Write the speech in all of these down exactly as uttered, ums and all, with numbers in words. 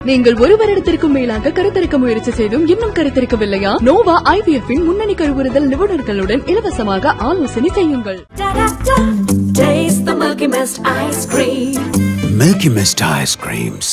நீங்கள் ஒரு வருடத்திற்கும் மேலாக கருத்தரிக்க முயற்சி செய்தும் இன்னும் கருத்தரிக்கவில்லையா? நோவா ஐவிஎஃப் இன் முன்னணி கருவுறுதல் நிபுணர்களுடன் இலவசமாக ஆலோசனை செய்யுங்கள். Taste the Milky Mist ice cream. Milky Mist ice creams.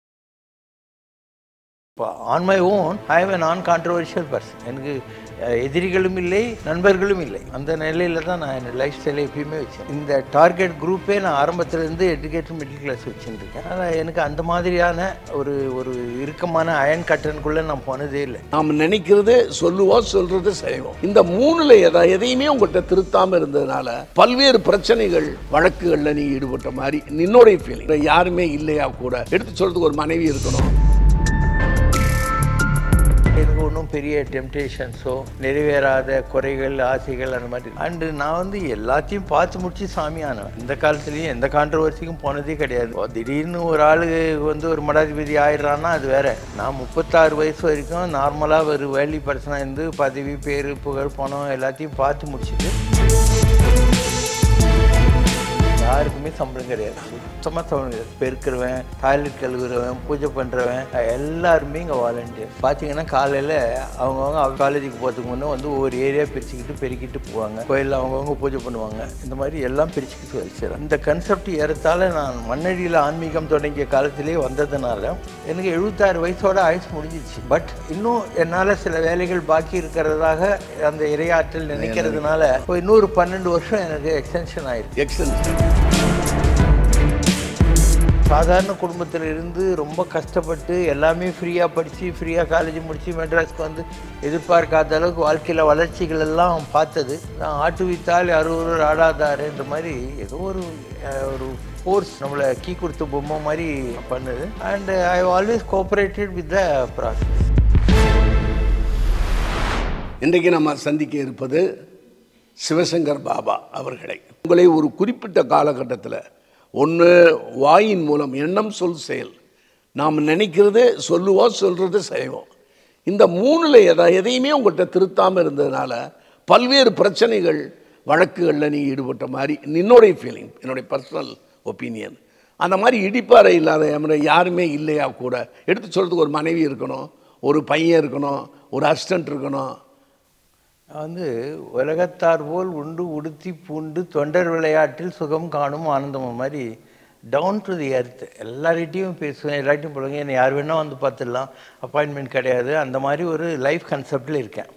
On my own, I am a non-controversial person. எனக்கு எதிரிகளும் இல்லை, நண்பர்களும் இல்லை. அந்த நிலையில தான் நான் என் லைஃப் ஸ்டைலை எப்பயுமே வச்சேன். இந்த டார்கெட் குரூப்பே நான் ஆரம்பத்திலேருந்து எஜுகேட்டட் மிடில் கிளாஸ் வச்சுருக்கேன். ஆனால் எனக்கு அந்த மாதிரியான ஒரு ஒரு இறுக்கமான அயன் கட்டனுக்குள்ளே நான் போனதே இல்லை. நாம் நினைக்கிறது சொல்லுவோம், சொல்றது செய்வோம். இந்த மூணுல எதா எதையுமே உங்கள்கிட்ட திருத்தாமல் இருந்ததுனால பல்வேறு பிரச்சனைகள் வழக்குகளில் நீ ஈடுபட்ட மாதிரி நின்னோடைய ஃபீலிங். யாருமே இல்லையா கூட எடுத்து சொல்றதுக்கு ஒரு மனைவி இருக்கணும். எனக்கு ஒன்றும் பெரிய டெம்டேஷன்ஸோ நிறைவேறாத குறைகள் ஆசைகள் அந்த மாதிரி அண்டு நான் வந்து எல்லாத்தையும் பார்த்து முடிச்சு சாமி ஆனவன். இந்த காலத்துலேயும் எந்த கான்ட்ரவர்சிக்கும் போனதே கிடையாது. திடீர்னு ஒரு ஆளு வந்து ஒரு மடாதிபதி ஆயிடுறான்னா அது வேற. நான் முப்பத்தாறு வயசு வரைக்கும் நார்மலாக ஒரு வேலி பர்சனாக இருந்து பதவி பேர் புகழ் பணம் எல்லாத்தையும் பார்த்து முடிச்சுட்டு யாருக்குமே சம்பளம் கிடையாது. சுத்தமாக சம்பளம் கிடையாது. பெருக்கிறவன், டாய்லெட் கழுவுறவன், பூஜை பண்ணுறவன் எல்லாருமே இங்கே வாலண்டியர். பார்த்தீங்கன்னா காலையில் அவங்கவுங்க காலேஜுக்கு போகிறதுக்கு முன்னே வந்து ஒவ்வொரு ஏரியா பிரிச்சுக்கிட்டு பெருக்கிட்டு போவாங்க. கோயிலில் அவங்கவுங்க பூஜை பண்ணுவாங்க. இந்த மாதிரி எல்லாம் பிரிச்சுக்கிட்டு வச்சுறேன். இந்த கன்செப்ட் ஏறத்தால நான் மண்ணடியில் ஆன்மீகம் தொடங்கிய காலத்திலே வந்ததுனால எனக்கு எழுபத்தாறு வயசோட ஆயுசு முடிஞ்சிச்சு. பட் இன்னும் என்னால் சில வேலைகள் பாக்கி இருக்கிறதாக அந்த இறையாற்றல் நினைக்கிறதுனால இன்னொரு பன்னெண்டு வருஷம் எனக்கு எக்ஸ்டென்ஷன் ஆயிருக்கு. எக்ஸ்டென்ஷன் சாதாரண குடும்பத்தில் இருந்து ரொம்ப கஷ்டப்பட்டு எல்லாமே ஃப்ரீயாக படித்து ஃப்ரீயாக காலேஜ் முடித்து மெட்ராஸ்க்கு வந்து எதிர்பார்க்காத அளவுக்கு வாழ்க்கையில் வளர்ச்சிகள் எல்லாம் பார்த்தது. நான் ஆட்டு வித்தால் அறுவர் ஆடாதாருன்ற மாதிரி ஏதோ ஒரு ஒரு ஃபோர்ஸ் நம்மளை கீ கொடுத்த பொம்மை மாதிரி பண்ணுது. And I always cooperated with the process. இன்றைக்கு நம்ம சந்திக்க இருப்பது சிவசங்கர் பாபா அவர்களை. உங்களை ஒரு குறிப்பிட்ட காலகட்டத்தில் ஒன்று வாயின் மூலம் எண்ணம் சொல் செயல் நாம் நினைக்கிறது சொல்லுவோம், சொல்கிறது செய்வோம். இந்த மூணில் எதா எதையுமே உங்கள்கிட்ட திருத்தாமல் இருந்ததுனால பல்வேறு பிரச்சனைகள் வழக்குகளில் நீ ஈடுபட்ட மாதிரி நின்னோடைய ஃபீலிங், என்னுடைய பர்சனல் ஒப்பீனியன். அந்த மாதிரி இடிப்பாறை இல்லாத யாருமே இல்லையா கூட எடுத்து சொல்கிறதுக்கு ஒரு மனைவி இருக்கணும், ஒரு பையன் இருக்கணும், ஒரு அசிஸ்டண்ட் இருக்கணும். வந்து உலகத்தார் போல் உண்டு உடுத்தி பூண்டு தொண்டர் விளையாட்டில் சுகம் காணும் ஆனந்தம் மாதிரி டவுன் டு தி எர்த். எல்லார்கிட்டையும் பேசுவேன், எல்லார்ட்டையும் போடுவாங்க. என்னை யார் வேணால் வந்து பார்த்துடலாம், அப்பாயின்மெண்ட் கிடையாது. அந்த மாதிரி ஒரு லைஃப் கன்செப்டில் இருக்கேன்.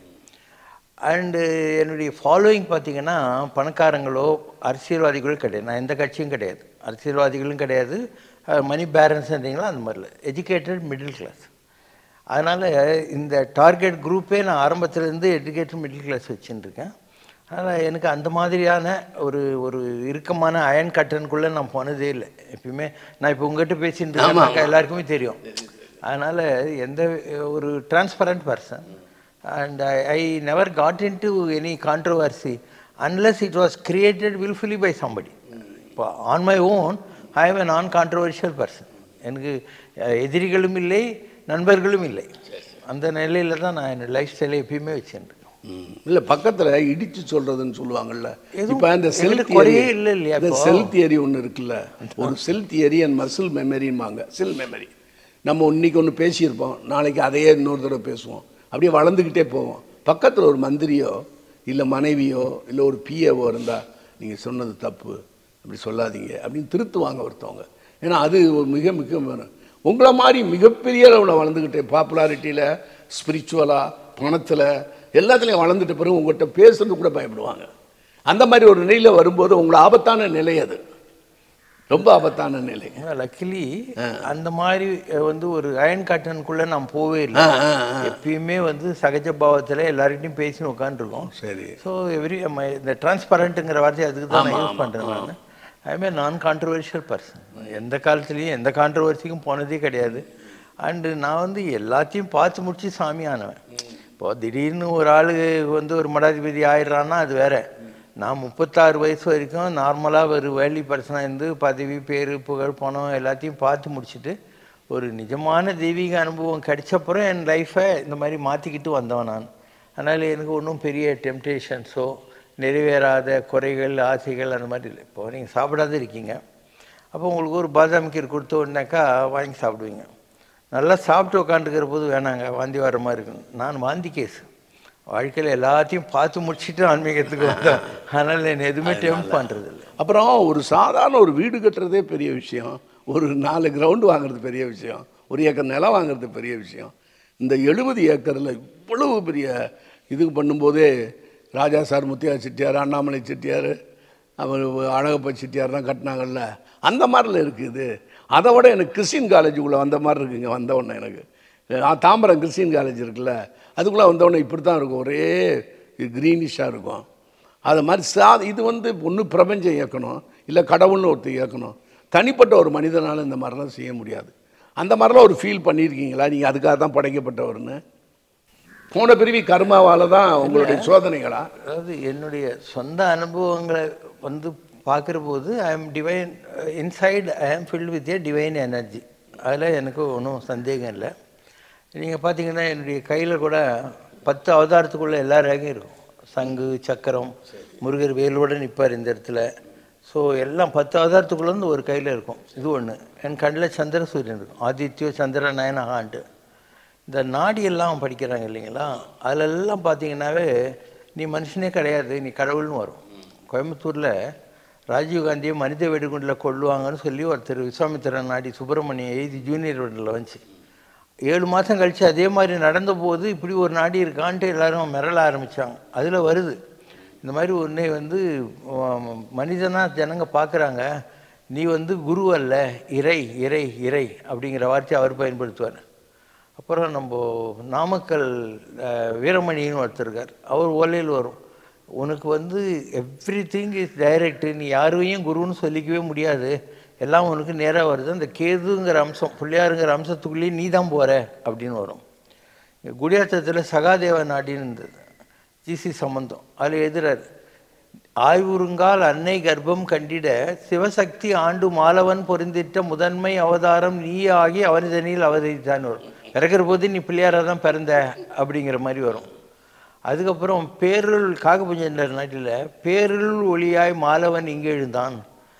அண்டு என்னுடைய ஃபாலோயிங் பார்த்திங்கன்னா பணக்காரங்களோ அரசியல்வாதிகளோ கிடையாது. நான் எந்த கட்சியும் கிடையாது, அரசியல்வாதிகளும் கிடையாது, மணி பேரன்ஸ் இருந்தீங்களோ அந்த மாதிரில எஜுகேட்டட் மிடில் கிளாஸ். அதனால் இந்த டார்கெட் குரூப்பே நான் ஆரம்பத்திலேருந்து எஜுகேட்டட் மிடில் கிளாஸ் வச்சுருக்கேன். அதனால் எனக்கு அந்த மாதிரியான ஒரு ஒரு இறுக்கமான அயன் கட்டனுக்குள்ளே நான் போனதே இல்லை. எப்பயுமே நான் இப்போ உங்கள்கிட்ட பேசிட்டு இருக்கேன், எல்லாருக்குமே தெரியும். அதனால் எந்த ஒரு transparent person. And I never got into any controversy unless it was created wilfully by somebody. இப்போ on my own I am a non controversial person. எனக்கு எதிரிகளும் இல்லை, நண்பர்களும் இல்லை. அந்த நிலையில தான் நான் என் லைஃப் ஸ்டைலை எப்பயுமே வச்சுருக்கேன். இல்லை பக்கத்தில் இடித்து சொல்கிறதுன்னு சொல்லுவாங்கள்ல, இப்போ அந்த செல் குறையே இல்லை இல்லையா? இந்த செல் தியரி ஒன்று இருக்குல்ல, ஒரு செல் தியரி அண்ட் மசில் மெமரின்பாங்க. செல் மெமரி நம்ம இன்னைக்கு ஒன்று பேசியிருப்போம், நாளைக்கு அதையே இன்னொரு தடவை பேசுவோம், அப்படியே வளர்ந்துக்கிட்டே போவோம். பக்கத்தில் ஒரு மந்திரியோ இல்லை மனைவியோ இல்லை ஒரு பிஏவோ இருந்தால் நீங்கள் சொன்னது தப்பு, அப்படி சொல்லாதீங்க அப்படின்னு திருத்துவாங்க ஒருத்தவங்க. ஏன்னா அது ஒரு மிக மிக உங்களை மாதிரி மிகப்பெரிய அளவில் வளர்ந்துக்கிட்டே பாப்புலாரிட்டியில், ஸ்பிரிச்சுவலாக, பணத்தில் எல்லாத்துலேயும் வளர்ந்துட்ட பிறகு உங்கள்கிட்ட பேசுறது கூட பயப்படுவாங்க. அந்த மாதிரி ஒரு நிலையில் வரும்போது உங்களை ஆபத்தான நிலை, அது ரொம்ப ஆபத்தான நிலை. லக்கிலி அந்த மாதிரி வந்து ஒரு அயன் காட்டனுக்குள்ளே நான் போவே இல்லை. எப்பயுமே வந்து சகஜ பாவத்தில் எல்லார்கிட்டையும் பேசின்னு உட்காந்துருக்கோம். சரி. ஸோ எவ்ரி இந்த டிரான்ஸ்பரண்ட்டுங்கிற வார்த்தையை அதுக்கு தான் நான் யூஸ் பண்ணுறேன். நான் ஐ எம் ஏ நான் கான்ட்ரவர்ஷியல் பர்சன். எந்த காலத்துலேயும் எந்த கான்ட்ரவர்சிக்கும் போனதே கிடையாது. அண்டு நான் வந்து எல்லாத்தையும் பார்த்து முடிச்சு சாமி ஆனவன். இப்போது திடீர்னு ஒரு ஆள் வந்து ஒரு மடாதிபதி ஆயிடுறான்னா அது வேற. நான் முப்பத்தாறு வயசு வரைக்கும் நார்மலாக ஒரு வேலி பர்சனாக இருந்து பதவி பேர் புகழ் பணம் எல்லாத்தையும் பார்த்து முடிச்சுட்டு ஒரு நிஜமான தெய்வீக அனுபவம் கிடைச்சப்புறம் என் லைஃப்பை இந்த மாதிரி மாற்றிக்கிட்டு வந்தவன் நான். அதனால் எனக்கு ஒன்றும் பெரிய டெம்டேஷன்ஸோ நிறைவேறாத குறைகள் ஆசைகள் அந்த மாதிரி இல்லை. இப்போது நீங்கள் சாப்பிடாத இருக்கீங்க, அப்போ உங்களுக்கு ஒரு பாதாம் கீர் கொடுத்த உடனேக்கா வாங்கி சாப்பிடுவீங்க. நல்லா சாப்பிட்டு உட்காந்துக்கிற போது வேணாங்க வாந்தி வர மாதிரி இருக்கும். நான் வாந்தி கேஸ் வாழ்க்கையில் எல்லாத்தையும் பார்த்து முடிச்சுட்டு ஆன்மீகத்துக்கு வந்தேன். அதனால் என்ன எதுவுமே டெம்ப் பண்ணுறது இல்லை. அப்புறம் ஒரு சாதாரண ஒரு வீடு கட்டுறதே பெரிய விஷயம், ஒரு நாலு கிரவுண்டு வாங்குறது பெரிய விஷயம், ஒரு ஏக்கர் நிலம் வாங்குறது பெரிய விஷயம். இந்த எழுபது ஏக்கரில் இவ்வளவு பெரிய இதுக்கு பண்ணும்போதே ராஜா சார், முத்தியா செட்டியார், அண்ணாமலை செட்டியார், அவர் அழகப்ப செட்டியார்லாம் கட்டினாங்கல்ல, அந்த மாதிரில இருக்குது. அதை விட எனக்கு கிறிஸ்டின் காலேஜுக்குள்ளே வந்த மாதிரி இருக்குங்க. வந்தவுடனே எனக்கு தாம்பரம் கிறிஸ்டின் காலேஜ் இருக்குல்ல, அதுக்குள்ளே வந்தவுடனே இப்படி தான் இருக்கும், ஒரே க்ரீனிஷாக இருக்கும். அது மாதிரி சா இது வந்து ஒன்று பிரபஞ்சம் இயக்கணும், இல்லை கடவுள்னு ஒருத்தர் இயக்கணும். தனிப்பட்ட ஒரு மனிதனால் இந்த மாதிரிலாம் செய்ய முடியாது. அந்த மாதிரிலாம் ஒரு ஃபீல் பண்ணியிருக்கீங்களா நீங்கள்? அதுக்காக தான் படைக்கப்பட்டவர்னு போன பிரிவி கர்மாவால் தான் உங்களுடைய சோதனைகளா? அதாவது என்னுடைய சொந்த அனுபவங்களை வந்து பார்க்குற போது I am divine insight, I am filled with a divine energy. அதில் எனக்கு ஒன்றும் சந்தேகம் இல்லை. நீங்கள் பார்த்தீங்கன்னா என்னுடைய கையில் கூட பத்து அவதாரத்துக்குள்ளே எல்லா ரேகையும் இருக்கும். சங்கு, சக்கரம், முருகர் வேலோடு நிற்பார் இந்த இடத்துல. ஸோ எல்லாம் பத்து அவதாரத்துக்குள்ளேருந்து ஒரு கையில் இருக்கும். இது ஒன்று. என் கண்ணில் சந்திர சூரியன் இருக்கும். ஆதித்யோ சந்திர நயன ஆண்டு. இந்த நாடியெல்லாம் படிக்கிறாங்க இல்லைங்களா, அதிலெல்லாம் பார்த்தீங்கன்னாவே நீ மனுஷனே கிடையாது, நீ கடவுள்னு வரும். கோயம்புத்தூரில் ராஜீவ்காந்தியை மனித வெடிகுண்டில் கொள்ளுவாங்கன்னு சொல்லி ஒருத்தர் விஸ்வாமித்திரன் நாடி சுப்பிரமணியம் எழுதி ஜூனியர் வெடில் வந்துச்சு. ஏழு மாதம் கழித்து அதே மாதிரி நடந்த போது இப்படி ஒரு நாடி இருக்கான்ட்டு எல்லோரும் மிரள ஆரம்பித்தாங்க. அதில் வருது இந்த மாதிரி ஒன்றே வந்து மனிதனாக ஜனங்க பார்க்குறாங்க, நீ வந்து குரு அல்ல, இறை இறை இறை அப்படிங்கிற வார்த்தையை அவர் பயன்படுத்துவார். அப்புறம் நம்ம நாமக்கல் வீரமணின்னு ஒருத்தர் இருக்கார், அவர் ஓலையில் வரும், உனக்கு வந்து எவ்ரி திங் இஸ் டைரக்ட், நீ யாரையும் குருன்னு சொல்லிக்கவே முடியாது, எல்லாம் உனக்கு நேராக வருது, அந்த கேதுங்கிற அம்சம் பிள்ளையாருங்கிற அம்சத்துக்குள்ளேயே நீ தான் போகிற அப்படின்னு வரும். குடியாத்தத்தில் சகாதேவ நாடின்னு இருந்தது, ஜிசி சம்பந்தம். அதில் எதிரார், ஆய்வுறுங்கால் அன்னை கர்ப்பம் கண்டிட சிவசக்தி ஆண்டு மாலவன் பொருந்திட்ட முதன்மை அவதாரம் நீ ஆகி அவனிதனில் அவதரித்தான் வரும். பிறக்கிற போது நீ பிள்ளையாராக தான் பிறந்த அப்படிங்கிற மாதிரி வரும். அதுக்கப்புறம் பேருள் காகபஞ்சர் நாட்டில் பேருள் ஒளியாய் மாலவன் இங்கே எழுந்தான்,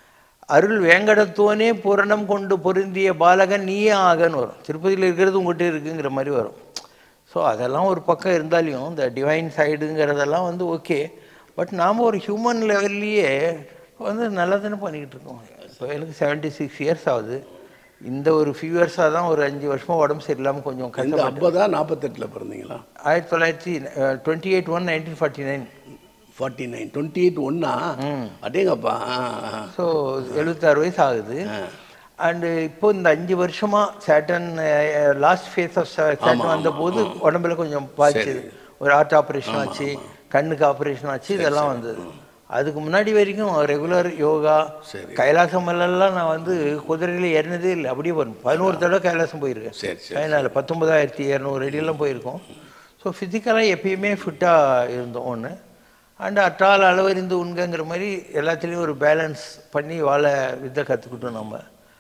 அருள் வேங்கடத்தோனே பூரணம் கொண்டு பொருந்திய பாலகன் நீயே ஆகன்னு வரும். திருப்பதியில் இருக்கிறது உங்கள்கிட்ட இருக்குங்கிற மாதிரி வரும். ஸோ அதெல்லாம் ஒரு பக்கம் இருந்தாலையும் இந்த டிவைன் சைடுங்கிறதெல்லாம் வந்து ஓகே. பட் நாம் ஒரு ஹியூமன் லெவல்லையே வந்து நல்லா தானே பண்ணிக்கிட்டு இருக்கோம். ஸோ எனக்கு செவன்ட்டி சிக்ஸ் இயர்ஸ் ஆகுது. இந்த ஒரு ஃபியூ இயர்ஸாக தான் ஒரு அஞ்சு வருஷமாக உடம்பு சரியில்லாமல் கொஞ்சம் கஷ்டம். அப்போதான் நாற்பத்தெட்டில் பிறந்தீங்களா? ஆயிரத்தி தொள்ளாயிரத்தி twenty eight one nineteen forty nine forty nine twenty eight ஒன்னா அடேங்கப்பா. ஸோ எழுபத்தாறு வயசு ஆகுது. அண்டு இப்போ இந்த அஞ்சு வருஷமாக Satan last phase of Satan வந்த போது உடம்புல கொஞ்சம் பாதிச்சது. ஒரு ஹார்ட் ஆப்ரேஷன் ஆச்சு, கண்ணுக்கு ஆப்ரேஷன் ஆச்சு, இதெல்லாம் வந்தது. அதுக்கு முன்னாடி வரைக்கும் ரெகுலர் யோகா, கைலாசம் எல்லாம் நான் வந்து குதிரையில் ஏறினதே இல்லை. அப்படியே வரும். பதினோரு தடவை கைலாசம் போயிருக்கேன். அதனால் பத்தொன்பதாயிரத்தி இரநூறு அடியெல்லாம் போயிருக்கோம். ஸோ ஃபிசிக்கலாக எப்பயுமே ஃபிட்டாக இருந்தோம் ஒன்று. அண்ட் அற்றால் அளவறிந்து உண்கிற மாதிரி எல்லாத்துலேயும் ஒரு பேலன்ஸ் பண்ணி வாழ வித்தை கற்றுக்கிட்டோம் நம்ம.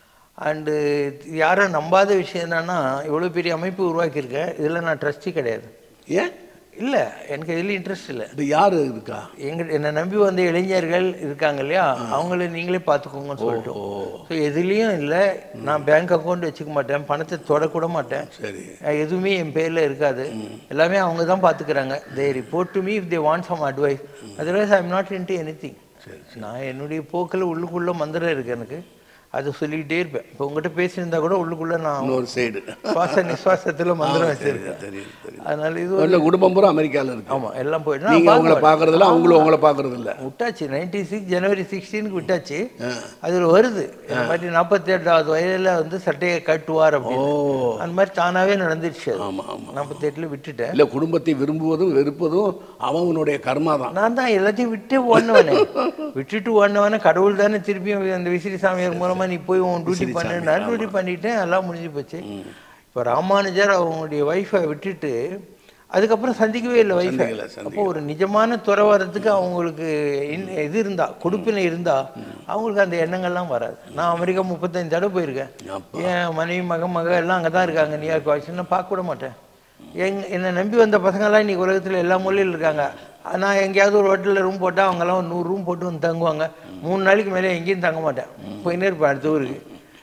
அண்டு யாரும் நம்பாத விஷயம் என்னென்னா, இவ்வளோ பெரிய அமைப்பு உருவாக்கியிருக்கேன், இதில் நான் ட்ரஸ்டி கிடையாது. ஏன் இல்லை, எனக்கு இதில் இன்ட்ரெஸ்ட் இல்லை. இப்போ யார் இருக்கா? எங்கள் என்னை நம்பி வந்த இளைஞர்கள் இருக்காங்க இல்லையா, அவங்கள நீங்களே பார்த்துக்கோங்கன்னு சொல்லிட்டு. ஸோ எதுலேயும் இல்லை, நான் பேங்க் அக்கௌண்ட் வச்சுக்க மாட்டேன், பணத்தை தொடக்கூட மாட்டேன், சரி, எதுவுமே என் பேரில் இருக்காது, எல்லாமே அவங்க தான் பார்த்துக்கிறாங்க. They report to me if they want some advice, otherwise I am not into anything. நான் என்னுடைய போக்கில் உள்ளுக்குள்ளே மந்திரம் இருக்குது எனக்கு, அது சொல்லிக்கிட்டே இருப்பேன். இப்போ உங்கள்கிட்ட பேசியிருந்தா கூட உள்ளுக்குள்ளே நான் ஒரு சைடு சுவாச நிஸ்வாசத்தில் மந்திரம் வச்சிருக்கேன். அதனால இது குடும்பம் பூரா அமெரிக்காவில் இருக்கு. ஆமாம், எல்லாம் போயிட்டு நீங்கள் அவங்கள பார்க்குறதில்ல, அவங்களும் உங்களை பார்க்குறது இல்லை. விட்டாச்சு, நைன்டி சிக்ஸ் ஜனவரி சிக்ஸ்டீனுக்கு விட்டாச்சு. அதில் வருது இந்த மாதிரி நாற்பத்தி எட்டாவது வயதில் வந்து சட்டையை கட்டுவார் அப்படின்னு. அந்த மாதிரி தானாகவே நடந்துடுச்சு. ஆமாம் ஆமாம், நாற்பத்தி எட்டில் விட்டுட்டேன். இல்லை, குடும்பத்தை விரும்புவதும் வெறுப்பதும் அவனுடைய கர்மா தான். நான் தான் எல்லாத்தையும் விட்டு ஓடினவனே, விட்டுட்டு ஓடினவனே கடவுள் தானே திருப்பியும் அந்த விசிறி சாமியார் மூலமாக நீ போய் உன் டியூட்டி பண்ணு, நான் டியூட்டி பண்ணிட்டேன், எல்லாம் முடிஞ்சு போச்சு. இப்போ ராமானுஜர் அவங்களுடைய ஒய்ஃபை விட்டுட்டு அதுக்கப்புறம் சந்திக்கவே இல்லை ஒய்ஃபை. அப்போ ஒரு நிஜமான துறவரத்துக்கு அவங்களுக்கு இது இருந்தா, கொடுப்பினை இருந்தா அவங்களுக்கு அந்த எண்ணங்கள்லாம் வராது. நான் அமெரிக்கா முப்பத்தஞ்சு தடவை போயிருக்கேன். என் மனைவி மக மக எல்லாம் அங்கே தான் இருக்காங்க, நியூயார்க் வாஷிங்டன், பார்க்க விட மாட்டேன். எங் என்னை நம்பி வந்த பசங்கள்லாம் இன்றைக்கி உலகத்தில் எல்லா மூலையில் இருக்காங்க. நான் எங்கேயாவது ஒரு ஹோட்டலில் ரூம் போட்டால் அவங்கெல்லாம் ஒரு நூறு ரூம் போட்டு வந்து தங்குவாங்க. மூணு நாளைக்கு மேலே எங்கேயும் தங்க மாட்டேன், போயின்னே இருப்பேன் அடுத்த ஊருக்கு.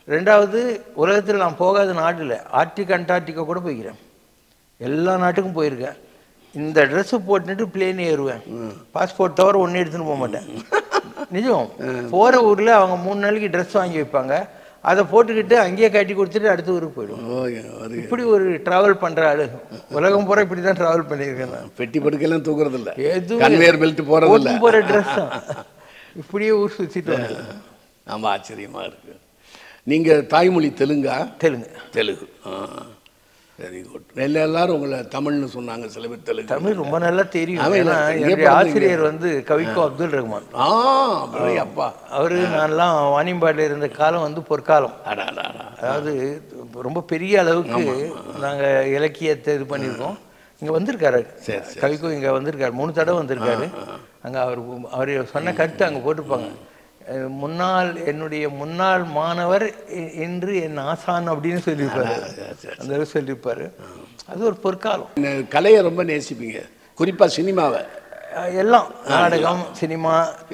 ரெண்டாவது உலகத்தில் நான் போகாத நாடு இல்லை, ஆர்டிக் அண்டார்டிகா கூட போய்க்கிறேன், எல்லா நாட்டுக்கும் போயிருக்கேன். இந்த ட்ரெஸ்ஸு போட்டுட்டு பிளேன் ஏறுவேன், பாஸ்போர்ட் தவிர ஒன்றும் எடுத்துன்னு போக மாட்டேன். நிஜம். போகிற ஊரில் அவங்க மூணு நாளைக்கு ட்ரெஸ் வாங்கி வைப்பாங்க, அதை போட்டுக்கிட்டு அங்கேயே கட்டி கொடுத்துட்டு அடுத்த ஊருக்கு போயிடுவோம். இப்படி ஒரு ட்ராவல் பண்ணுற ஆளு உலகம் பூரா இப்படி தான் ட்ராவல் பண்ணியிருக்கேன் நான். பெட்டி படுக்கையெல்லாம் தூக்குறது இல்லை, எதுவும் கன்வேயர் பெல்ட் போகிறது இல்லை, போகிற ட்ரெஸ் தான். இப்படியே ஊர் சுற்றிட்டு வந்து. ஆமாம், ஆச்சரியமாக இருக்குது. நீங்கள் தாய்மொழி தெலுங்கா? Telugu. Telugu. Ah, very good. எல்லா எல்லாரும் உங்களை தமிழ்னு சொன்னாங்க, சில பேர் தெலுங்கு. தமிழ் ரொம்ப நல்லா தெரியும். என்னுடைய ஆசிரியர் வந்து கவிக்கோ அப்துல் ரஹ்மான். ஆ, அப்பா. அவரு நான்லாம் வாணியம்பாடியில் இருந்த காலம் வந்து பொற்காலம். அதாவது ரொம்ப பெரிய அளவுக்கு நாங்கள் இலக்கியத்தை இது பண்ணியிருக்கோம். இங்கே வந்திருக்காரு கவிக்கோ, இங்கே வந்திருக்காரு, மூணு தடவை வந்திருக்காரு. அங்கே அவர் அவர் சொன்ன கருத்து அங்கே போட்டிருப்பாங்க, முன்னாள் என்னுடைய முன்னாள் மாணவர் என்று என் ஆசான் அப்படின்னு சொல்லியிருப்பாரு. அந்த சொல்லியிருப்பாரு. அது ஒரு பொற்காலம். கலையை ரொம்ப நேசிப்பீங்க, குறிப்பாக சினிமாவை? எல்லாம், நாடகம், சினிமா,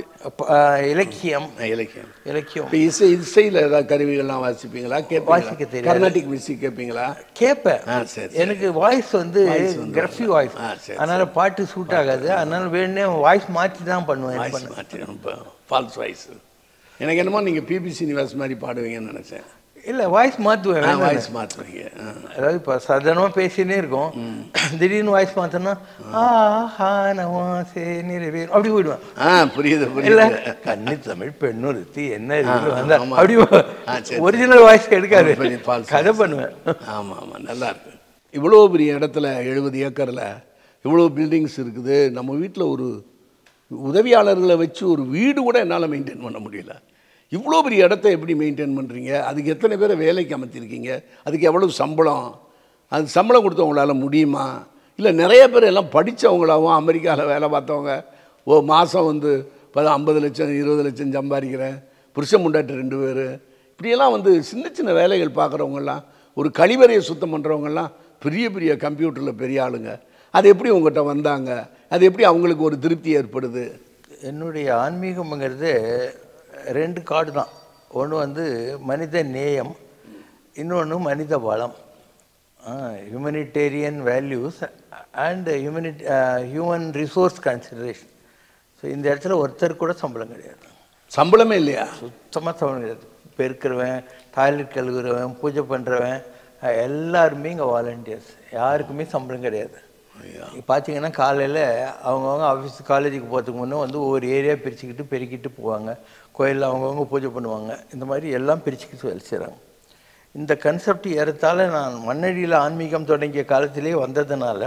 இலக்கியம். இலக்கியம் இலக்கியம் இசை இசையில் ஏதாவது கருவிகள்லாம் வாசிப்பீங்களா? வாசிக்க தெரியும். கர்நாடிக் மியூசிக் கேட்பீங்களா? கேட்பேன். எனக்கு வாய்ஸ் வந்து கிரஃபி வாய்ஸ், அதனால பாட்டு சூட் ஆகாது. அதனால வேணுனே வாய்ஸ் மாற்றி தான் பண்ணுவேன். வாய்ஸ் மாற்றி, ஃபால்ஸ் வாய்ஸ். எனக்கு என்னமோ நீங்கள் பிபி சீனிவாஸ் மாதிரி பாடுவீங்கன்னு நினச்சேன். இல்லை, வாய்ஸ் மாற்றுவேன். வாய்ஸ் மாற்றுவீங்க. அதாவது இப்போ சாதாரணமாக பேசினே இருக்கும், திடீர்னு வாய்ஸ் மாற்றினா ஆஹா நவாசே நிறைவேறும் அப்படி போயிடுவேன். ஆ, புரியுது புரியுது. இல்லை, கன்னி தமிழ் பெண்ணுறுத்தி என்ன வந்தா அப்படி ஒரிஜினல் வாய்ஸ் எடுக்காது, கதை பண்ணுவேன். ஆமாம் ஆமாம், நல்லா இருக்கு. இவ்வளோ பெரிய இடத்துல எழுபது ஏக்கரில் இவ்வளோ பில்டிங்ஸ் இருக்குது. நம்ம வீட்டில் ஒரு உதவியாளர்களை வச்சு ஒரு வீடு கூட என்னால் மெயின்டைன் பண்ண முடியல. இவ்வளோ பெரிய இடத்த எப்படி மெயின்டைன் பண்ணுறீங்க? அதுக்கு எத்தனை பேரை வேலைக்கு அமைத்திருக்கீங்க? அதுக்கு எவ்வளோ சம்பளம்? அது சம்பளம் கொடுத்தவங்களால முடியுமா? இல்லை நிறைய பேர் எல்லாம் படித்தவங்களாகவும் அமெரிக்காவில் வேலை பார்த்தவங்க, ஓ மாதம் வந்து பல ஐம்பது லட்சம் இருபது லட்சம் சம்பாதிக்கிறேன், புருஷன் முண்டாட்டு ரெண்டு பேர், இப்படியெல்லாம் வந்து சின்ன சின்ன வேலைகள் பார்க்குறவங்கெல்லாம், ஒரு கழிவறையை சுத்தம் பண்ணுறவங்கெல்லாம் பெரிய பெரிய கம்ப்யூட்டரில் பெரிய ஆளுங்க. அது எப்படி உங்கள்கிட்ட வந்தாங்க? அது எப்படி அவங்களுக்கு ஒரு திருப்தி ஏற்படுது? என்னுடைய ஆன்மீகம்ங்கிறது ரெண்டு கார்டு தான். ஒன்று வந்து மனித நேயம், இன்னொன்று மனித வளம், humanitarian values and humanity human resource consideration. So இந்த இடத்துல ஒருத்தர் கூட சம்பளம் கிடையாது. சம்பளமே இல்லையா? சுத்தமாக சம்பளம் கிடையாது. பெருக்கிறவன், டாய்லெட் கழுகுறவன், பூஜை பண்ணுறவன் எல்லாருமே இங்கே வாலண்டியர்ஸ். யாருக்குமே சம்பளம் கிடையாது. பார்த்தீங்கன்னா காலையில் அவங்கவுங்க ஆஃபீஸ் காலேஜுக்கு போகிறதுக்கு முன்னே வந்து ஒவ்வொரு ஏரியா பிரிச்சுக்கிட்டு பெருக்கிட்டு போவாங்க, கோயிலில் அவங்கவுங்க பூஜை பண்ணுவாங்க, இந்த மாதிரி எல்லாம் பிரிச்சுக்கிட்டு வேலை செய்கிறாங்க. இந்த கன்செப்ட் ஏறத்தாழ நான் மண்ணடியில் ஆன்மீகம் தொடங்கிய காலத்திலே வந்ததுனால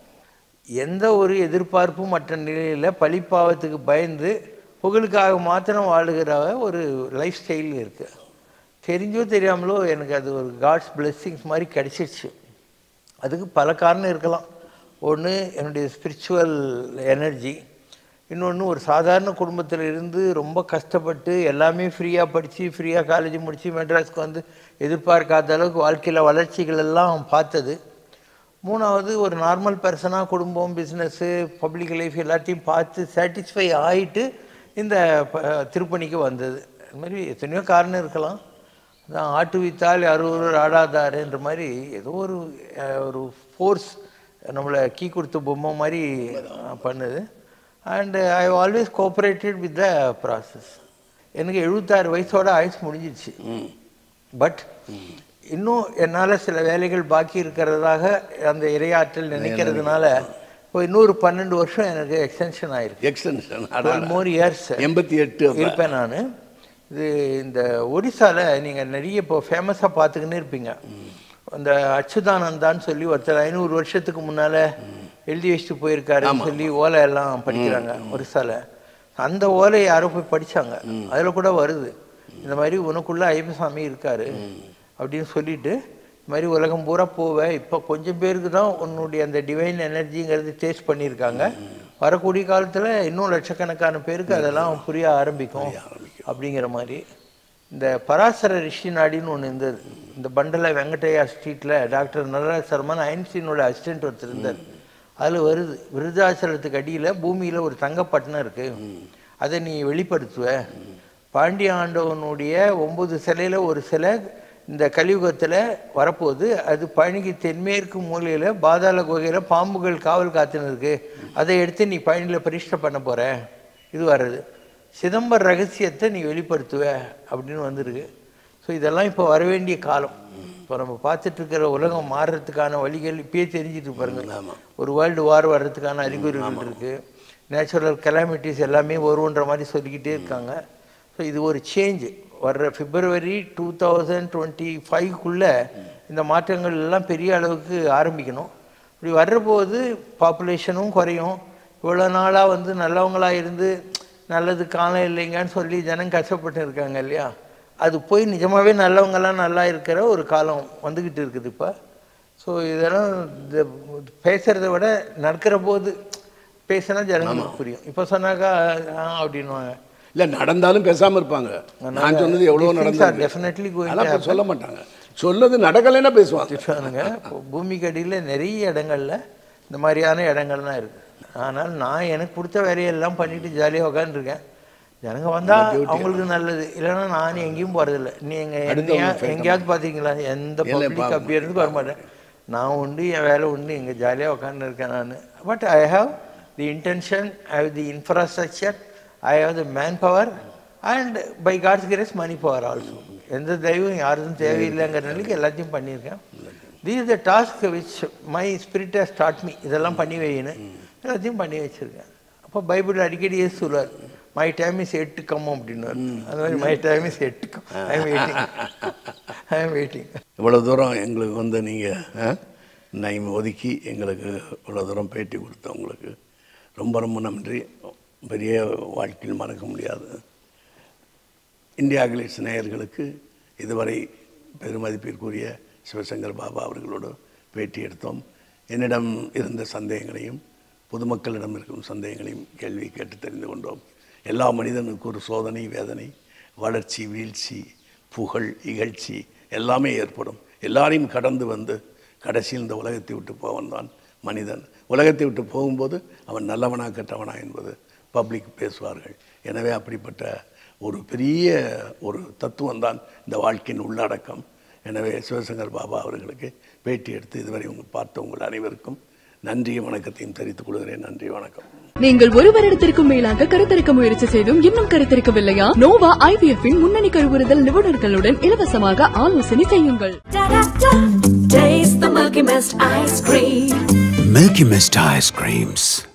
எந்த ஒரு எதிர்பார்ப்பும் மற்ற நிலையில் பழிப்பாவத்துக்கு பயந்து புகழுக்காக மாத்திரம் வாழுகிற ஒரு லைஃப் ஸ்டைல் இருக்குது. தெரிஞ்சோ தெரியாமலோ எனக்கு அது ஒரு காட்ஸ் பிளெஸ்ஸிங்ஸ் மாதிரி கிடச்சிடுச்சு. அதுக்கு பல காரணம் இருக்கலாம். ஒன்று என்னுடைய ஸ்பிரிச்சுவல் எனர்ஜி, இன்னொன்று ஒரு சாதாரண குடும்பத்தில் இருந்து ரொம்ப கஷ்டப்பட்டு எல்லாமே ஃப்ரீயாக படித்து ஃப்ரீயாக காலேஜ் முடித்து மெட்ராஸ்க்கு வந்து எதிர்பார்க்காத அளவுக்கு வாழ்க்கையில் வளர்ச்சிகள் எல்லாம் பார்த்தது. மூணாவது ஒரு நார்மல் பர்சனாக குடும்பம், பிஸ்னஸ்ஸு, பப்ளிக் லைஃப் எல்லாத்தையும் பார்த்து சாட்டிஸ்ஃபை ஆகிட்டு இந்த திருப்பணிக்கு வந்தது. அது மாதிரி எத்தனையோ காரணம் இருக்கலாம். அதான் ஆட்டு வித்தால் அறுவர் ஆடாதாருன்ற மாதிரி ஏதோ ஒரு ஒரு ஃபோர்ஸ் நம்மளை கீ கொடுத்த பொம்மை மாதிரி பண்ணுது. And I always cooperated with the process. எனக்கு எழுபத்தாறு வயசோட ஆயுஸ் முடிஞ்சிடுச்சு. பட் இன்னும் என்னால் சில வேலைகள் பாக்கி இருக்கிறதாக அந்த இறையாற்றல் நினைக்கிறதுனால இப்போ இன்னொரு பன்னெண்டு வருஷம் எனக்கு எக்ஸ்டென்ஷன் ஆயிருக்கு. எக்ஸ்டென்ஷன் டுவெல் மோர் இயர்ஸ் எண்பத்தி எட்டு இருப்பேன் நான். இது இந்த ஒடிசாவில் நீங்கள் நிறைய இப்போ ஃபேமஸாக பார்த்துக்கின்னு இருப்பீங்க. அந்த அச்சுதானந்தான்னு சொல்லி ஒருத்தர் ஐநூறு வருஷத்துக்கு முன்னால் எழுதி வச்சுட்டு போயிருக்காருன்னு சொல்லி ஓலை எல்லாம் படிக்கிறாங்க ஒரிசாவில். அந்த ஓலை யாரோ போய் படித்தாங்க, அதில் கூட வருது இந்த மாதிரி உனக்குள்ள ஐயப்பசாமி இருக்காரு அப்படின்னு சொல்லிட்டு இந்த மாதிரி உலகம் பூரா போவேன். இப்போ கொஞ்சம் பேருக்கு தான் உன்னுடைய அந்த டிவைன் எனர்ஜிங்கிறது டேஸ்ட் பண்ணியிருக்காங்க. வரக்கூடிய காலத்தில் இன்னும் லட்சக்கணக்கான பேருக்கு அதெல்லாம் புரிய ஆரம்பிக்கும் அப்படிங்கிற மாதிரி. இந்த பராசர ரிஷி நாடின்னு ஒன்று இருந்தது. இந்த பண்டல வெங்கடையா ஸ்ட்ரீட்டில் டாக்டர் நடராஜ் சர்மான் ஐன்ஸ்டீனோட அசிஸ்டன்ட் ஒருத்தர் இருந்தார். அதில் வருது, விருதாச்சலத்துக்கு அடியில் பூமியில் ஒரு தங்கப்பட்டினம் இருக்குது, அதை நீ வெளிப்படுத்துவ. பாண்டிய ஆண்டவனுடைய ஒம்பது சிலையில் ஒரு சிலை இந்த கலியுகத்தில் வரப்போகுது. அது பழனிக்கு தென்மேற்கு மூலையில் பாதாள குகையில் பாம்புகள் காவல் காத்துன்னு இருக்கு. அதை எடுத்து நீ பழனியில் பிரதிஷ்டை பண்ண போகிற. இது வர்றது சிதம்பர ரகசியத்தை நீ வெளிப்படுத்துவ அப்படின்னு வந்திருக்கு. ஸோ இதெல்லாம் இப்போ வர வேண்டிய காலம். இப்போ நம்ம பார்த்துட்டு இருக்கிற உலகம் மாறுறதுக்கான வழிகள் இப்பயே தெரிஞ்சுட்டு பாருங்க. ஒரு வேர்ல்டு வார் வர்றதுக்கான அறிகுறிகள் இருக்குது. நேச்சுரல் கெலாமிட்டிஸ் எல்லாமே வருன்ற மாதிரி சொல்லிக்கிட்டே இருக்காங்க. ஸோ இது ஒரு சேஞ்சு. வர்ற பிப்ரவரி டூ தௌசண்ட் டுவெண்ட்டி ஃபைவ்க்குள்ளே இந்த மாற்றங்கள் எல்லாம் பெரிய அளவுக்கு ஆரம்பிக்கணும். இப்படி வர்றபோது பாப்புலேஷனும் குறையும். இவ்வளோ நாளாக வந்து நல்லவங்களாக இருந்து நல்லது காலம் இல்லைங்கன்னு சொல்லி ஜனம் கஷ்டப்பட்டு இருக்காங்க இல்லையா, அது போய் நிஜமாகவே நல்லவங்களாம் நல்லா இருக்கிற ஒரு காலம் வந்துக்கிட்டு இருக்குது இப்போ. ஸோ இதெல்லாம் இந்த பேசுகிறத விட நடக்கிற போது பேசினா ஜனங்களுக்கு புரியும். இப்போ சொன்னாக்கா அப்படின்வாங்க. இல்லை நடந்தாலும் பேசாமல் இருப்பாங்க. நான் சொன்னது எவ்வளோ நடந்தாலும் டெஃபினெட்லி சொல்ல மாட்டாங்க. சொல்லது நடக்கலைன்னா பேசுவாங்க. பூமிக்கு அடியில் நிறைய இடங்கள்ல இந்த மாதிரியான இடங்கள்லாம் இருக்குது. ஆனால் நான் எனக்கு பிடிச்ச வேலையெல்லாம் பண்ணிட்டு ஜாலியாக உட்காந்துருக்கேன். ஜனங்க வந்தால் அவங்களுக்கு நல்லது, இல்லைன்னா நான் எங்கேயும் போகிறதில்ல. நீ எங்கள் என்னையா எங்கேயாவது பார்த்தீங்களா? எந்த பப்ளிக் அப்பியரன்ஸுக்கு வரமாட்டேன். நான் உண்டு, என் வேலை உண்டு, இங்கே ஜாலியாக உட்காந்து இருக்கேன் நான். But I have the intention, I have the infrastructure, I have the manpower and by God's grace money power also. எந்த தெய்வம் யாருக்கும் தேவையில்லைங்கிற நிலைக்கு எல்லாத்தையும் பண்ணியிருக்கேன். This is the task which my spirit has taught me. இதெல்லாம் பண்ணி வைக்கணும், எல்லாத்தையும் பண்ணி வச்சுருக்கேன். அப்போ பைபிள் அடிக்கடி ஏசு சொல்லுவார், my time is yet to come அப்படின்னு. அது மாதிரி my time is yet to come. I am waiting I am waiting இவ்வளோ தூரம் எங்களுக்கு வந்து நீங்கள் டைம் ஒதுக்கி எங்களுக்கு இவ்வளோ தூரம் பேட்டி கொடுத்தவங்களுக்கு ரொம்ப ரொம்ப நன்றி. பெரிய வாழ்க்கையில் மறக்க முடியாது. இந்தியா கிளிட்ஸ் நேயர்களுக்கு இதுவரை பெருமதிப்பிற்குரிய சிவசங்கர் பாபா அவர்களோடு பேட்டி எடுத்தோம். என்னிடம் இருந்த சந்தேகங்களையும் பொதுமக்களிடம் இருக்கும் சந்தேகங்களையும் கேள்வி கேட்டு தெரிந்து கொண்டோம். எல்லா மனிதனுக்கும் ஒரு சோதனை, வேதனை, வளர்ச்சி, வீழ்ச்சி, புகழ், இகழ்ச்சி எல்லாமே ஏற்படும். எல்லாரையும் கடந்து வந்து கடைசியில் இந்த உலகத்தை விட்டு போவன் தான் மனிதன். உலகத்தை விட்டு போகும்போது அவன் நல்லவனா கெட்டவனா என்பது பப்ளிக் பேசுவார்கள். எனவே அப்படிப்பட்ட ஒரு பெரிய ஒரு தத்துவம் தான் இந்த வாழ்க்கையின் உள்ளடக்கம். எனவே சிவசங்கர் பாபா அவர்களுக்கு பேட்டி எடுத்து இதுவரை உங்கள் பார்த்த உங்கள் அனைவருக்கும் நன்றியும் வணக்கத்தையும் தெரிவித்துக் கொள்கிறேன். நன்றி, வணக்கம். நீங்கள் ஒரு வருடத்திற்கும் மேலாக கருத்தரிக்க முயற்சி செய்தும் இன்னும் கருத்தரிக்கவில்லையா? நோவா ஐவிஎஃப் இன் முன்னணி கருவுறுதல் நிபுணர்களுடன் இலவசமாக ஆலோசனை செய்யுங்கள். Taste the Milky Mist ice cream. Milky Mist ice creams.